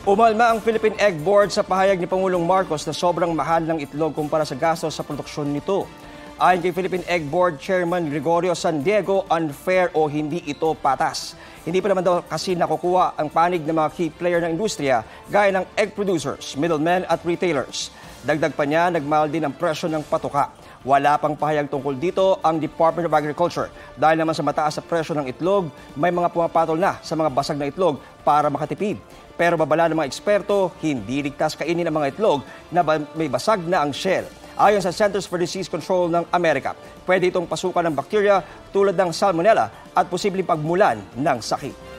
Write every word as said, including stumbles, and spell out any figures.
Umalma ang Philippine Egg Board sa pahayag ni Pangulong Marcos na sobrang mahal ng itlog kumpara sa gastos sa produksyon nito. Ayon kay Philippine Egg Board Chairman Gregorio San Diego, unfair o hindi ito patas. Hindi pa naman daw kasi nakukuha ang panig ng mga key player ng industriya gaya ng egg producers, middlemen at retailers. Dagdag pa niya, nagmahal din ang presyo ng patuka. Wala pang pahayag tungkol dito ang Department of Agriculture. Dahil naman sa mataas sa presyo ng itlog, may mga pumapatol na sa mga basag na itlog para makatipid. Pero babala ng mga eksperto, hindi ligtas kainin ang mga itlog na may basag na ang shell. Ayon sa Centers for Disease Control ng Amerika, pwede itong pasukan ng bakterya tulad ng salmonella at posibleng pagmulan ng sakit.